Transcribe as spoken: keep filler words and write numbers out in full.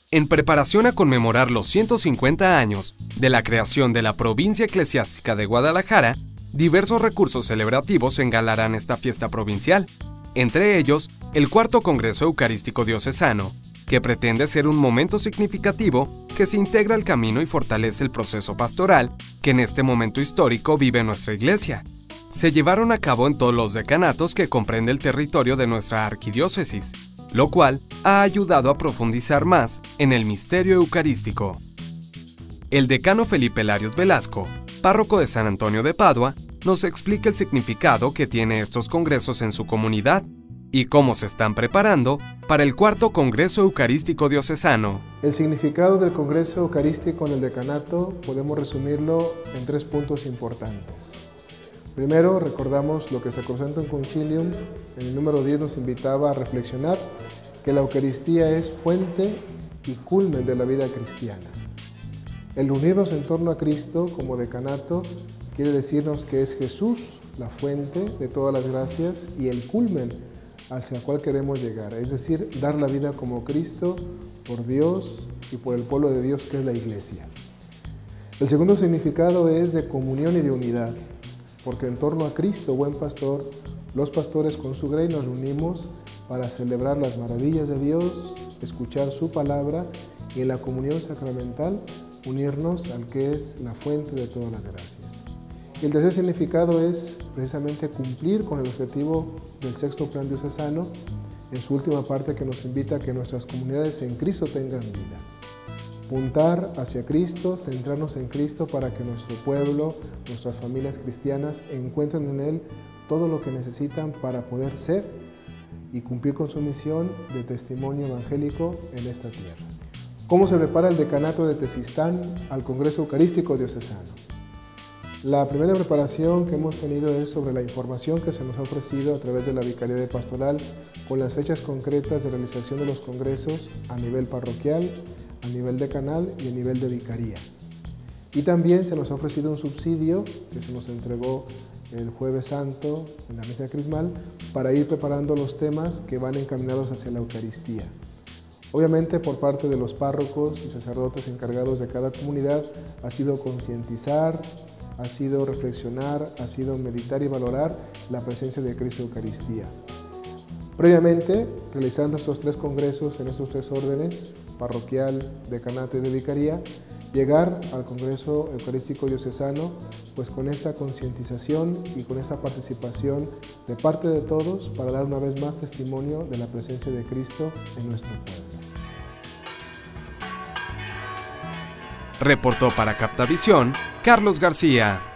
En preparación a conmemorar los ciento cincuenta años de la creación de la Provincia Eclesiástica de Guadalajara, diversos recursos celebrativos engalarán esta fiesta provincial, entre ellos el cuarto Congreso Eucarístico Diocesano, que pretende ser un momento significativo que se integra al camino y fortalece el proceso pastoral que en este momento histórico vive nuestra Iglesia. Se llevaron a cabo en todos los decanatos que comprende el territorio de nuestra arquidiócesis, lo cual ha ayudado a profundizar más en el misterio eucarístico. El decano Felipe Larios Velasco, párroco de San Antonio de Padua, nos explica el significado que tiene estos congresos en su comunidad y cómo se están preparando para el cuarto Congreso Eucarístico Diocesano. El significado del Congreso Eucarístico en el decanato podemos resumirlo en tres puntos importantes. Primero, recordamos lo que Sacrosanctum Concilium en el número diez nos invitaba a reflexionar, que la Eucaristía es fuente y culmen de la vida cristiana. El unirnos en torno a Cristo como decanato quiere decirnos que es Jesús la fuente de todas las gracias y el culmen hacia el cual queremos llegar, es decir, dar la vida como Cristo por Dios y por el pueblo de Dios que es la Iglesia. El segundo significado es de comunión y de unidad, porque en torno a Cristo, buen pastor, los pastores con su grey nos reunimos para celebrar las maravillas de Dios, escuchar su palabra y en la comunión sacramental unirnos al que es la fuente de todas las gracias. Y el tercer significado es precisamente cumplir con el objetivo del sexto plan diocesano en su última parte que nos invita a que nuestras comunidades en Cristo tengan vida. Apuntar hacia Cristo, centrarnos en Cristo para que nuestro pueblo, nuestras familias cristianas encuentren en Él todo lo que necesitan para poder ser y cumplir con su misión de testimonio evangélico en esta tierra. ¿Cómo se prepara el decanato de Tezistán al Congreso Eucarístico Diocesano? La primera preparación que hemos tenido es sobre la información que se nos ha ofrecido a través de la Vicaría de Pastoral con las fechas concretas de realización de los congresos a nivel parroquial, a nivel decanal y a nivel de vicaría. Y también se nos ha ofrecido un subsidio que se nos entregó el Jueves Santo en la mesa crismal para ir preparando los temas que van encaminados hacia la Eucaristía. Obviamente por parte de los párrocos y sacerdotes encargados de cada comunidad ha sido concientizar, ha sido reflexionar, ha sido meditar y valorar la presencia de Cristo en Eucaristía. Previamente, realizando estos tres congresos en estos tres órdenes, parroquial, decanato y de vicaría, llegar al Congreso Eucarístico Diocesano pues con esta concientización y con esta participación de parte de todos para dar una vez más testimonio de la presencia de Cristo en nuestro pueblo. Reportó para Captavisión Carlos García.